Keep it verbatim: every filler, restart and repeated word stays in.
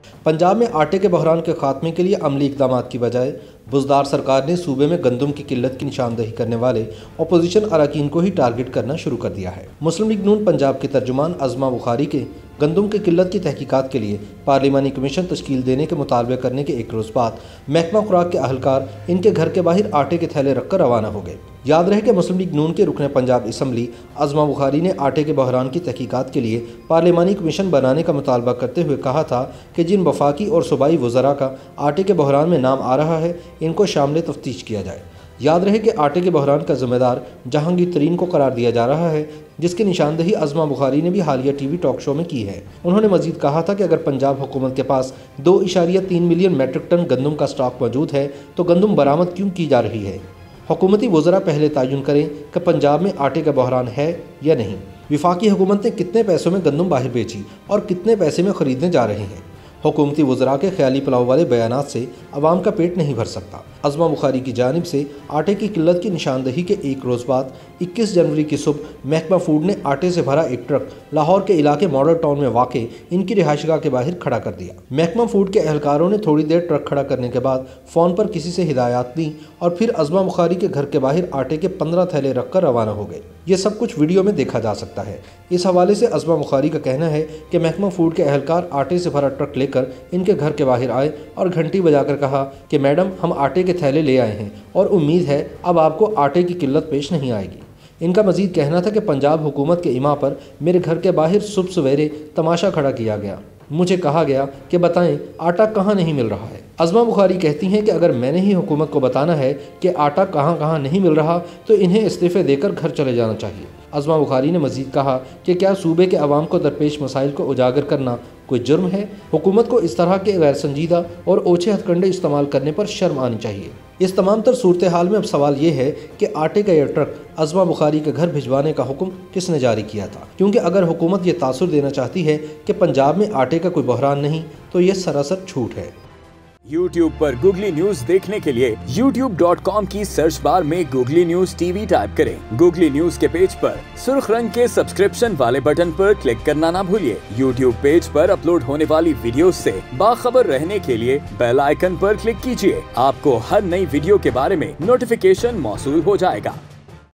पंजाब में आटे के बहरान के खात्मे के लिए अमली इकदाम की बजाय बुज़दार सरकार ने सूबे में गंदम की किल्लत की निशानदही करने वाले अपोजिशन अरकान को ही टारगेट करना शुरू कर दिया है। मुस्लिम लीग नून पंजाब के तर्जुमान अज़मा बुखारी के गंदम की किल्लत की तहकीकात के लिए पार्लिमानी कमीशन तश्कील देने के मुतालबे करने के एक रोज़ बाद महकमा खुराक के अहलकार इनके घर के बाहर आटे के थैले रखकर रवाना हो गए। याद रहे कि मुस्लिम लीग नून के रुकन पंजाब असम्बली अज़मा बुखारी ने आटे के बहरान की तहकीकात के लिए पार्लिमानी कमीशन बनाने का मुतालबा करते हुए कहा था कि जिन वफाकी और सूबाई वज़रा का आटे के बहरान में नाम आ रहा है इनको शामिल तफ्तीश किया जाए। याद रहे कि आटे के बहरान का जिम्मेदार जहांगीर तरीन को करार दिया जा रहा है, जिसकी निशानदही अज़मा बुखारी ने भी हालिया टीवी टॉक शो में की है। उन्होंने मजीद कहा था कि अगर पंजाब हुकूमत के पास दो इशारिया तीन मिलियन मेट्रिक टन गंदम का स्टॉक मौजूद है तो गंदम बरामद क्यों की जा रही है। हुकूमती वज़रा पहले तयन करें कि पंजाब में आटे का बहरान है या नहीं। विफाकी हुकूमत ने कितने पैसों में गंदम बाहर बेची और कितने पैसे में ख़रीदने जा रहे हैं। हुकूमती वज़रा के ख्याली पुलाव वाले बयानात से अवाम का पेट नहीं भर सकता। अज़मा बुखारी की जानिब से आटे की किल्लत की निशानदही के एक रोज़ बाद इक्कीस जनवरी की सुबह महकमा फूड ने आटे से भरा एक ट्रक लाहौर के इलाके मॉडल टाउन में वाक़े इनकी रिहाइशगाह के बाहर खड़ा कर दिया। महकमा फूड के एहलकारों ने थोड़ी देर ट्रक खड़ा करने के बाद फ़ोन पर किसी से हिदायत दी और फिर अज़मा बुखारी के घर के बाहर आटे के पंद्रह थैले रख कर रवाना हो गए। ये सब कुछ वीडियो में देखा जा सकता है। इस हवाले से अज़मा बुखारी का कहना है कि महकमा फूड के एहलकार आटे से भरा ट्रक लेकर इनके घर के बाहर आए और घंटी बजाकर कहा कि मैडम हम आटे के थैले ले आए हैं और उम्मीद है अब आपको आटे की किल्लत पेश नहीं आएगी। इनका मजीद कहना था कि पंजाब हुकूमत के इमा पर मेरे घर के बाहर सुबह सवेरे तमाशा खड़ा किया गया। मुझे कहा गया कि बताएं आटा कहाँ नहीं मिल रहा है। अज़मा बुखारी कहती हैं कि अगर मैंने ही हुकूमत को बताना है कि आटा कहाँ कहाँ नहीं मिल रहा तो इन्हें इस्तीफ़े देकर घर चले जाना चाहिए। अज़मा बुखारी ने मज़ीद कहा कि क्या सूबे के अवाम को दरपेश मसाइल को उजागर करना कोई जुर्म है। हुकूमत को इस तरह के गैर संजीदा और ओछे हथकंडे इस्तेमाल करने पर शर्म आनी चाहिए। इस तमाम तर सूरत हाल में अब सवाल ये है कि आटे का यह ट्रक अज़मा बुखारी के घर भिजवाने का हुक्म किसने जारी किया था, क्योंकि अगर हुकूमत ये तासुर देना चाहती है कि पंजाब में आटे का कोई बहरान नहीं तो ये सरासर झूठ है। यूट्यूब पर गूगली न्यूज देखने के लिए यूट्यूब डॉट कॉम की सर्च बार में गूगली न्यूज टीवी टाइप करें। गूगली न्यूज के पेज पर सुर्ख रंग के सब्सक्रिप्शन वाले बटन पर क्लिक करना ना भूलिए। यूट्यूब पेज पर अपलोड होने वाली वीडियोस से बाखबर रहने के लिए बेल आइकन पर क्लिक कीजिए। आपको हर नई वीडियो के बारे में नोटिफिकेशन मौसूल हो जाएगा।